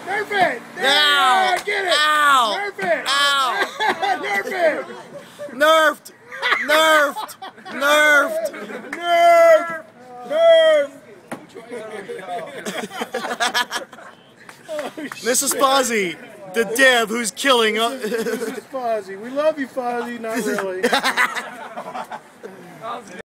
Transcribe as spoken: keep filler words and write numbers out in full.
Nerf it! There Ow! you get it! Ow! Nerf it! Ow! Nerf it! Nerfed! Nerfed! Nerfed! Nerf! Nerf! Missus Fozzie, the dev who's killing us. This is Fozzie. We love you, Fozzie. Not really.